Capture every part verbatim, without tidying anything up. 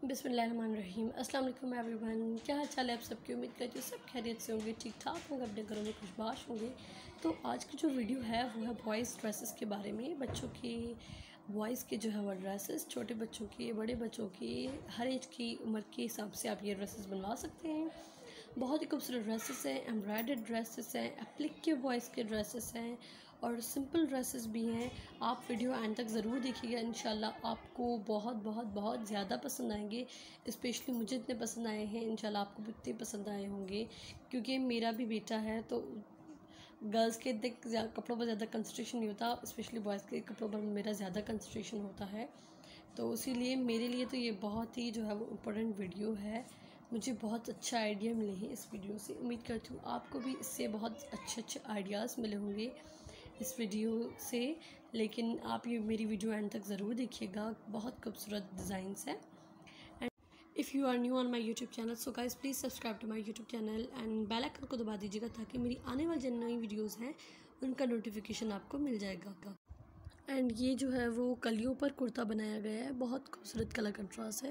बिस्मिल्लाहिर्रहमानिर्रहीम। अस्सलाम वालेकुम एवरीवन। क्या हाल चाल है आप सबकी? उम्मीद करती हूँ सब खैरियत से होंगे, ठीक ठाक होंगे, अपने घरों में खुशबाश होंगे। तो आज की जो वीडियो है वो है बॉयज़ ड्रेसेस के बारे में। बच्चों की बॉयज़ के जो है वो ड्रेसेस, छोटे बच्चों की, बड़े बच्चों की, हर एज की उम्र के हिसाब से आप ये ड्रेसेस बनवा सकते हैं। बहुत ही खूबसूरत ड्रेसेस हैं, एम्ब्रॉयडर्ड ड्रेसेस हैं, एप्लिक के बॉयज़ के ड्रेसेस हैं और सिंपल ड्रेसेस भी हैं। आप वीडियो एंड तक ज़रूर देखिएगा, इंशाल्लाह आपको बहुत बहुत बहुत ज़्यादा पसंद आएंगे। स्पेशली मुझे इतने पसंद आए हैं, इंशाल्लाह आपको भी इतने पसंद आए होंगे, क्योंकि मेरा भी बेटा है तो गर्ल्स के इतने कपड़ों पर ज़्यादा कंसंट्रेशन नहीं होता, स्पेशली बॉयज़ के कपड़ों पर मेरा ज़्यादा कंसंट्रेशन होता है। तो इसीलिए मेरे लिए तो ये बहुत ही जो है वो इम्पोर्टेंट वीडियो है। मुझे बहुत अच्छा आइडिया मिले हैं इस वीडियो से। उम्मीद करती हूँ आपको भी इससे बहुत अच्छे अच्छे आइडियाज़ मिले होंगे इस वीडियो से। लेकिन आप ये मेरी वीडियो एंड तक ज़रूर देखिएगा, बहुत खूबसूरत डिज़ाइंस हैं। And if you are new on my YouTube channel, so guys please subscribe to my YouTube channel and bell icon को दबा दीजिएगा ताकि मेरी आने वाली जो नई वीडियोज़ हैं उनका नोटिफिकेशन आपको मिल जाएगा। एंड ये जो है वो कलियों पर कुर्ता बनाया गया है, बहुत खूबसूरत कलर कंट्रास्ट है,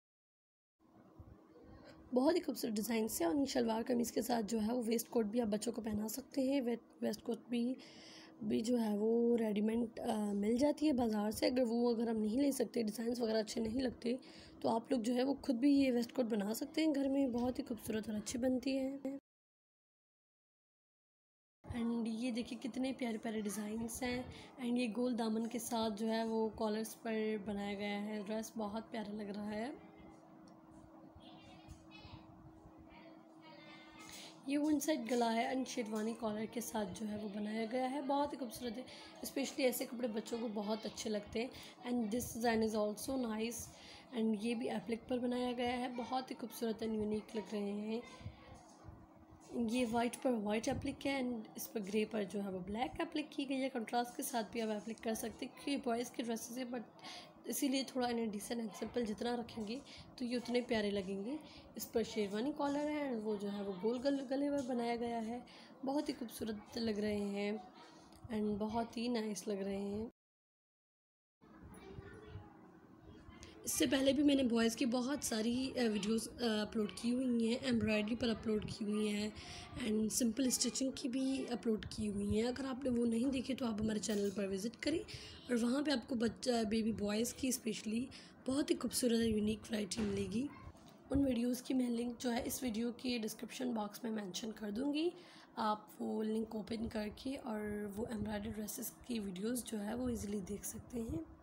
बहुत ही खूबसूरत डिज़ाइन से। और शलवार कमीज़ के साथ जो है वो वेस्ट कोट भी आप बच्चों को पहना सकते हैं। वे वेस्ट कोट भी भी जो है वो रेडीमेड मिल जाती है बाज़ार से। अगर वो अगर हम नहीं ले सकते, डिज़ाइंस वगैरह अच्छे नहीं लगते, तो आप लोग जो है वो खुद भी ये वेस्ट कोट बना सकते हैं घर में। बहुत ही खूबसूरत और अच्छी बनती है। एंड ये देखिए कितने प्यारे प्यारे डिज़ाइंस हैं। एंड ये गोल दामन के साथ जो है वो कॉलर्स पर बनाया गया है। ड्रेस बहुत प्यारा लग रहा है। ये वन साइड गला है एंड शेरवानी कॉलर के साथ जो है वो बनाया गया है, बहुत ही खूबसूरत है। स्पेशली ऐसे कपड़े बच्चों को बहुत अच्छे लगते हैं। And this design is also nice. And ये भी एप्लिक पर बनाया गया है, बहुत ही खूबसूरत एंड यूनिक लग रहे हैं। ये वाइट पर वाइट एप्लिक है एंड इस पर ग्रे पर जो है वो ब्लैक एप्लिक की गई है। कंट्रास्ट के साथ भी आप एप्लिक कर सकते हैं, क्योंकि बॉयज़ के ड्रेसेस है, बट इसीलिए थोड़ा इन्हें डिसेंट एंड सिंपल जितना रखेंगे तो ये उतने प्यारे लगेंगे। इस पर शेरवानी कॉलर है एंड वो जो है वो गोल गल गले पर बनाया गया है, बहुत ही खूबसूरत लग रहे हैं एंड बहुत ही नाइस लग रहे हैं। इससे पहले भी मैंने बॉयज़ की बहुत सारी वीडियोस अपलोड की हुई हैं, एम्ब्रॉयडरी पर अपलोड की हुई हैं एंड सिंपल स्टिचिंग की भी अपलोड की हुई हैं। अगर आपने वो नहीं देखी तो आप हमारे चैनल पर विज़िट करें और वहाँ पे आपको बच्चा बेबी बॉयज़ की स्पेशली बहुत ही खूबसूरत और यूनिक वैरायटी मिलेगी। उन वीडियोज़ की मैं लिंक जो है इस वीडियो के डिस्क्रिप्शन बॉक्स में मेंशन कर दूँगी। आप वो लिंक ओपन करके और वो एम्ब्रॉयडरी ड्रेसेस की वीडियोज़ जो है वो ईज़िली देख सकते हैं।